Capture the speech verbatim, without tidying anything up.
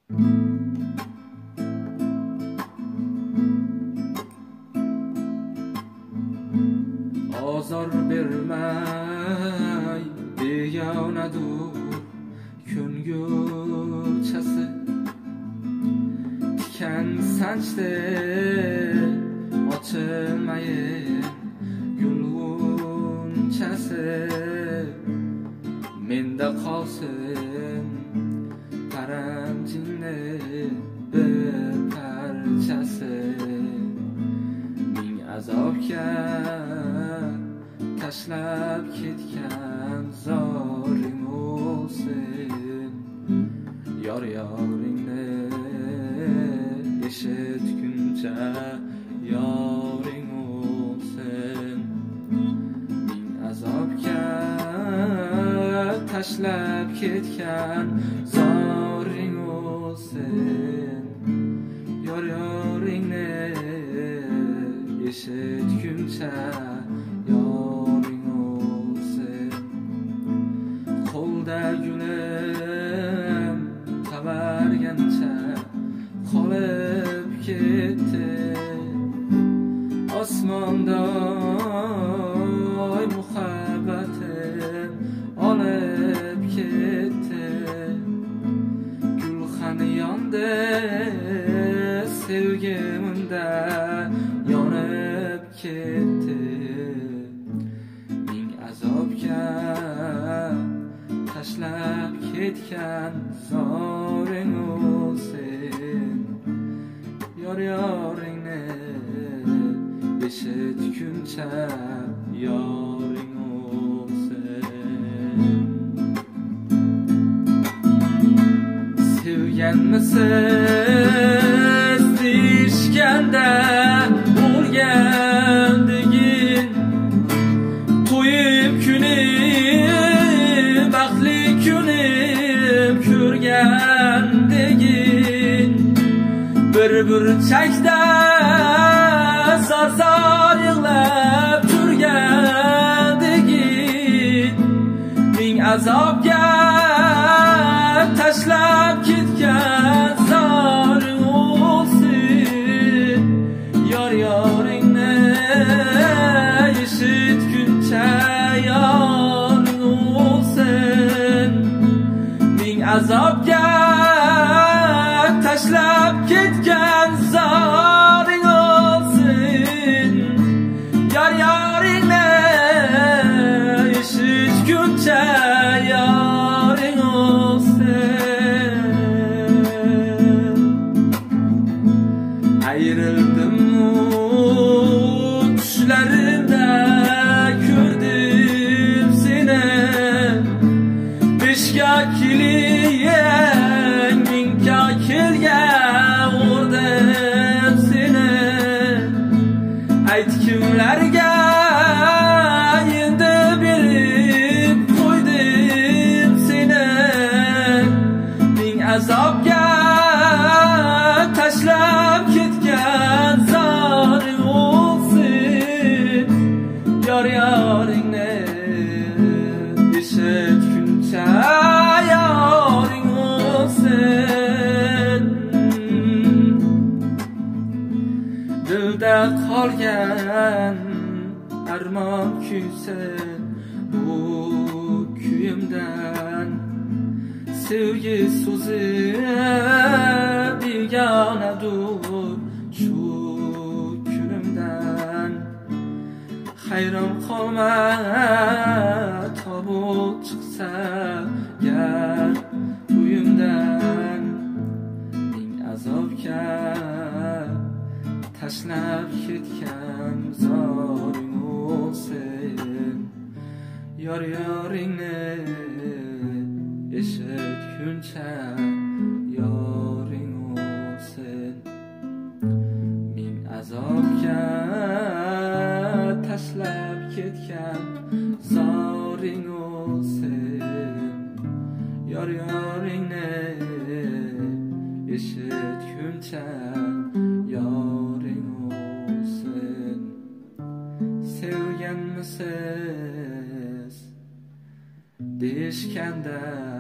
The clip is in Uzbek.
Azor bermay begonadur ko'ngilchasi, tikan sanchdi ochilmayin gulg'unchasi. Menda qolsin paranjingni bir parchasi, ming azobga tashlab ketgan zoring o'lsin. Yor yoringni eshitguncha yoring o'lsin. Ming azobga tashlab ketgan zoring o'lsin. Yor yoringni eshitguncha yoring o'lsin. Qo'lda gulim qavargancha qolib ketdi, osmonda oy muhabbatim olib ketdi. Gulxan yondi sevgimda yonib ketdi. Ming azobga tashlab ketgan zoring o'lsin. Yor yoringni eshitguncha yoring o'lsin. Sevganmisiz deyishganda o'rgandegin, to'yib kunib baxtli kunib ko'rgandegin, bir burchakda zor zor yig'lab turgandegin. Ming azobga tashlab ketgan zoring o'lsin. Yor yoringni eshitguncha yoring o'lsin. Ming azobga tashlab ketgan zoring o'lsin. Yor yoringni eshitguncha yoring o'lsin. Ayrildim-u tushlarimda ko'rdim seni, beshga keliyeng mingga kelgan urdim seni. Ayt kimlarga endi berib qo'ydim seni. Ming azobga tashlab ketgan zoring o'lsin. Yor yoringni eshitguncha yoring o'lsin. Dilda qolgan armon kuysin bu kuyimdan. Sevgi so'zi begonadur shu kunimdan. Hayron qolma tobut chiqsa gar uyimdan. Ming azobga tashlab ketgan zoring o'lsin. Yor yoringni eshitguncha yoring o'lsin. Ming azobga tashlab ketgan zoring o'lsin. Yor yoringni eshitguncha yoring o'lsin. Sevganmisiz deyishganda